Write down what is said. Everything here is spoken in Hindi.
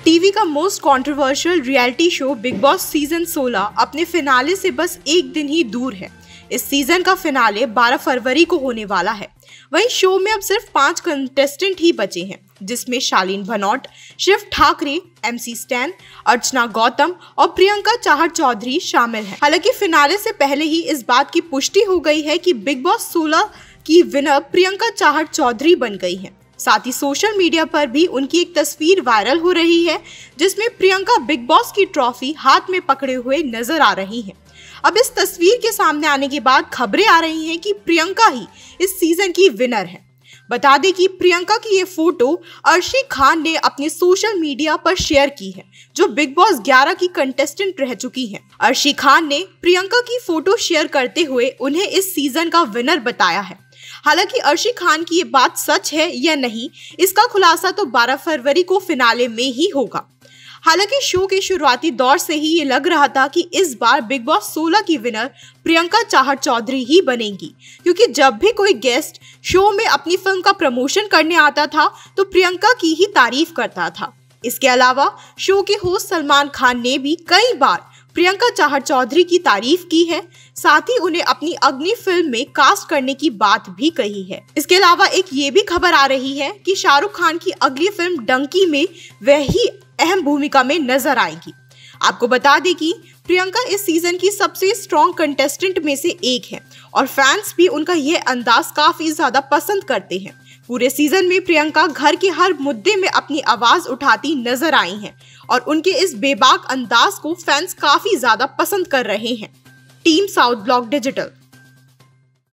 टीवी का most controversial reality show Bigg Boss season 16 अपने फिनाले से बस एक दिन ही दूर है। इस सीजन का फिनाले 12 फरवरी को होने वाला है। वहीं शो में अब सिर्फ 5 कंटेस्टेंट ही बचे हैं, जिसमें शालीन भनोट, शिव ठाकरे, MC स्टैन, अर्चना गौतम और प्रियंका चाहर चौधरी शामिल हैं। हालांकि फिनाले से पहले ही इस बात की पुष्टि हो गई है कि बिग बॉस 16 की विनर प्रियंका चाहर चौधरी बन गई हैं। साथ ही सोशल मीडिया पर भी उनकी एक तस्वीर वायरल हो रही है, जिसमें प्रियंका बिग बॉस की ट्रॉफी हाथ में पकड़े हुए नजर आ रही हैं। अब इस तस्वीर के सामने आने के बाद खबरें आ रही हैं कि प्रियंका ही इस सीजन की विनर है। बता दें कि प्रियंका की ये फोटो अर्शी खान ने अपने सोशल मीडिया पर शेयर की है, जो बिग बॉस 11 की कंटेस्टेंट रह चुकी हैं। अर्शी खान ने प्रियंका की फोटो शेयर करते हुए उन्हें इस सीजन का विनर बताया है। हालांकि अर्शी खान की ये बात सच है या नहीं, इसका खुलासा तो 12 फरवरी को फिनाले में ही होगा। हालांकि शो के शुरुआती दौर से ही ये लग रहा था कि इस बार बिग बॉस 16 की विनर प्रियंका चाहर चौधरी ही बनेंगी, क्योंकि जब भी कोई गेस्ट शो में अपनी फिल्म का प्रमोशन करने आता था तो प्रियंका की ही तारीफ करता था। इसके अलावा शो के होस्ट सलमान खान ने भी कई बार प्रियंका चाहर चौधरी की तारीफ की है। साथ ही उन्हें अपनी अग्नि फिल्म में कास्ट करने की बात भी कही है। इसके अलावा एक ये भी खबर आ रही है कि शाहरुख खान की अगली फिल्म डंकी में वह ही अहम भूमिका में नजर आएगी। आपको बता दें कि प्रियंका इस सीजन की सबसे स्ट्रॉन्ग कंटेस्टेंट में से एक है और फैंस भी उनका यह अंदाज काफी ज्यादा पसंद करते हैं। पूरे सीजन में प्रियंका घर के हर मुद्दे में अपनी आवाज उठाती नजर आई हैं और उनके इस बेबाक अंदाज को फैंस काफी ज्यादा पसंद कर रहे हैं। Team South Block digital.